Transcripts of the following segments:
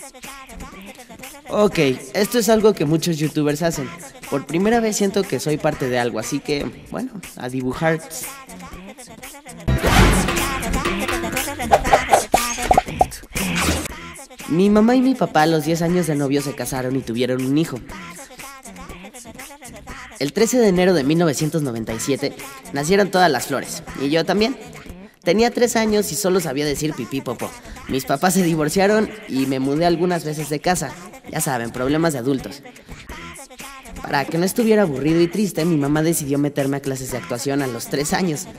Ok, esto es algo que muchos youtubers hacen. Por primera vez siento que soy parte de algo, así que, bueno, a dibujar. Mi mamá y mi papá a los 10 años de novio se casaron y tuvieron un hijo. El 13 de enero de 1997 nacieron todas las flores, y yo también. Tenía 3 años y solo sabía decir pipí popó. Mis papás se divorciaron y me mudé algunas veces de casa. Ya saben, problemas de adultos. Para que no estuviera aburrido y triste, mi mamá decidió meterme a clases de actuación a los 3 años.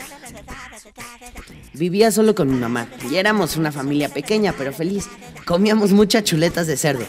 Vivía solo con mi mamá y éramos una familia pequeña pero feliz. Comíamos muchas chuletas de cerdo.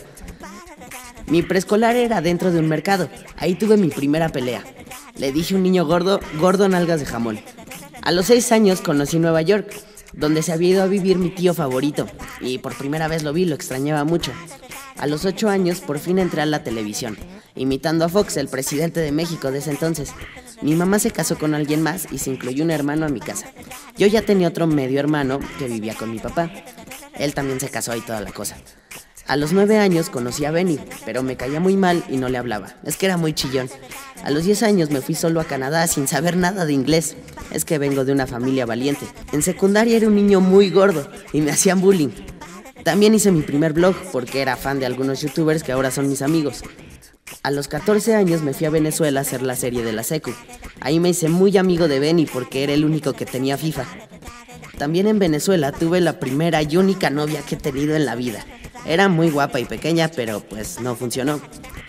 Mi preescolar era dentro de un mercado. Ahí tuve mi primera pelea. Le dije a un niño gordo, gordo nalgas de jamón. A los 6 años conocí Nueva York, donde se había ido a vivir mi tío favorito. Y por primera vez lo vi, lo extrañaba mucho. A los 8 años por fin entré a la televisión, imitando a Fox, el presidente de México de ese entonces. Mi mamá se casó con alguien más y se incluyó un hermano a mi casa. Yo ya tenía otro medio hermano que vivía con mi papá. Él también se casó y toda la cosa. A los 9 años conocí a Benny, pero me caía muy mal y no le hablaba. Es que era muy chillón. A los 10 años me fui solo a Canadá sin saber nada de inglés. Es que vengo de una familia valiente. En secundaria era un niño muy gordo y me hacían bullying. También hice mi primer blog porque era fan de algunos youtubers que ahora son mis amigos. A los 14 años me fui a Venezuela a hacer la serie de la secu. Ahí me hice muy amigo de Benny porque era el único que tenía FIFA. También en Venezuela tuve la primera y única novia que he tenido en la vida. Era muy guapa y pequeña, pero pues no funcionó.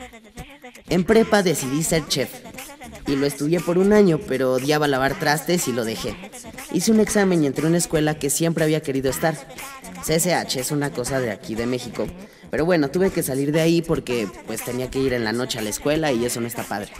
En prepa decidí ser chef y lo estudié por un año, pero odiaba lavar trastes y lo dejé. Hice un examen y entré a una escuela que siempre había querido estar. CSH es una cosa de aquí de México, pero bueno, tuve que salir de ahí porque pues tenía que ir en la noche a la escuela y eso no está padre.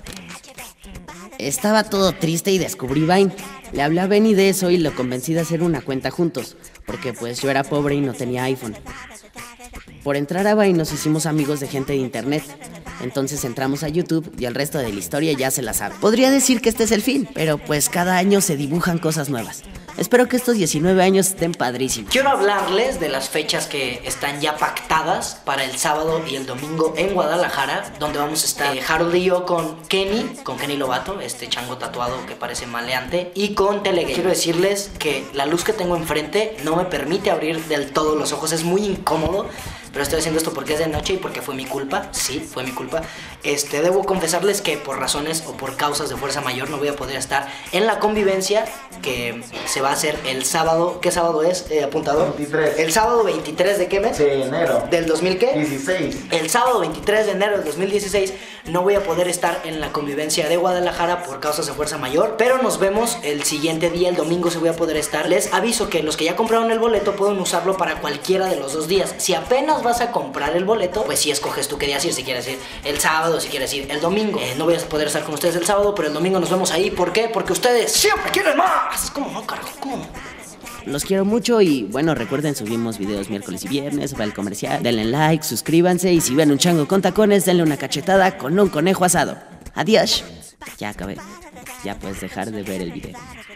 Estaba todo triste y descubrí Vine. Le hablé a Benny de eso y lo convencí de hacer una cuenta juntos, porque pues yo era pobre y no tenía iPhone. Por entrar a Vine nos hicimos amigos de gente de internet. Entonces entramos a YouTube y el resto de la historia ya se la sabe. Podría decir que este es el fin, pero pues cada año se dibujan cosas nuevas. Espero que estos 19 años estén padrísimos. Quiero hablarles de las fechas que están ya pactadas para el sábado y el domingo en Guadalajara, donde vamos a estar Harold y yo con Kenny Lobato, este chango tatuado que parece maleante, y con Telegame. Quiero decirles que la luz que tengo enfrente no me permite abrir del todo los ojos, es muy incómodo. Pero estoy haciendo esto porque es de noche y porque fue mi culpa. Sí, fue mi culpa. Debo confesarles que por razones o por causas de fuerza mayor no voy a poder estar en la convivencia que se va a hacer el sábado. ¿Qué sábado es, apuntador? 23. ¿El sábado 23 de qué mes? De enero. ¿Del 2000 qué? 16. El sábado 23 de enero del 2016 no voy a poder estar en la convivencia de Guadalajara por causas de fuerza mayor, pero nos vemos el siguiente día, el domingo sí voy a poder estar. Les aviso que los que ya compraron el boleto pueden usarlo para cualquiera de los 2 días. Si apenas vas a comprar el boleto, pues sí escoges tú qué día ir, si quieres ir el sábado, si quieres ir el domingo. No voy a poder estar con ustedes el sábado, pero el domingo nos vemos ahí. ¿Por qué? Porque ustedes siempre quieren más. ¿Cómo no, carajo? ¿Cómo no? Los quiero mucho y bueno, recuerden, subimos videos miércoles y viernes, va el comercial. Denle like, suscríbanse y si ven un chango con tacones, denle una cachetada con un conejo asado. Adiós. Ya acabé. Ya puedes dejar de ver el video.